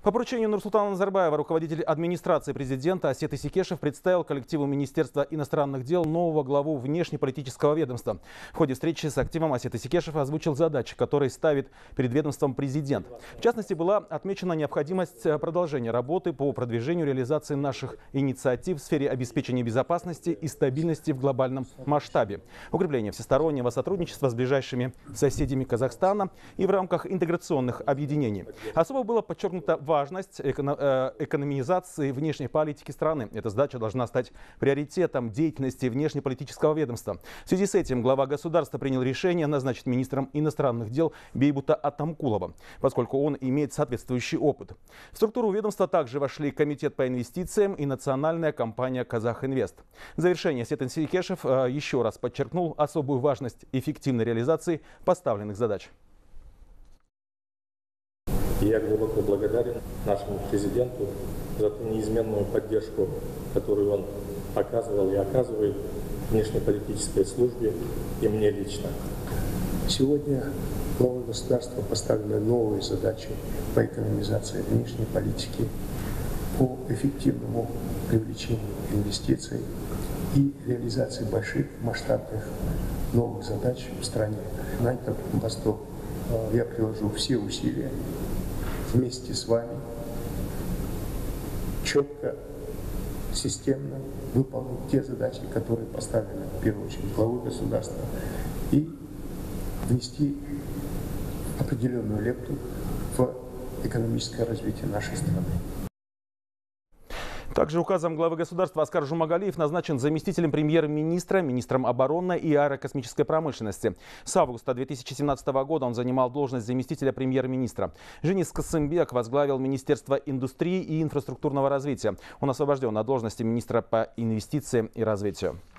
По поручению Нурсултана Назарбаева руководитель администрации президента Асет Исекешев представил коллективу Министерства иностранных дел нового главу внешнеполитического ведомства. В ходе встречи с активом Асет Исекешев озвучил задачи, которые ставит перед ведомством президент. В частности, была отмечена необходимость продолжения работы по продвижению реализации наших инициатив в сфере обеспечения безопасности и стабильности в глобальном масштабе, укрепление всестороннего сотрудничества с ближайшими соседями Казахстана и в рамках интеграционных объединений. Особо было подчеркнуто важность экономизации внешней политики страны. Эта задача должна стать приоритетом деятельности внешнеполитического ведомства. В связи с этим глава государства принял решение назначить министром иностранных дел Бейбута Атамкулова, поскольку он имеет соответствующий опыт. В структуру ведомства также вошли Комитет по инвестициям и национальная компания «Казахинвест». В завершение Асет Исекешев еще раз подчеркнул особую важность эффективной реализации поставленных задач. Я глубоко благодарен нашему президенту за ту неизменную поддержку, которую он оказывал и оказывает внешнеполитической службе и мне лично. Сегодня главой государства поставлены новые задачи по экономизации внешней политики, по эффективному привлечению инвестиций и реализации больших масштабных новых задач в стране. На этом посту я приложу все усилия вместе с вами четко, системно выполнить те задачи, которые поставлены в первую очередь главой государства, и внести определенную лепту в экономическое развитие нашей страны. Также указом главы государства Аскар Жумагалиев назначен заместителем премьер-министра, министром обороны и аэрокосмической промышленности. С августа 2017 года он занимал должность заместителя премьер-министра. Женис Касымбек возглавил Министерство индустрии и инфраструктурного развития. Он освобожден от должности министра по инвестициям и развитию.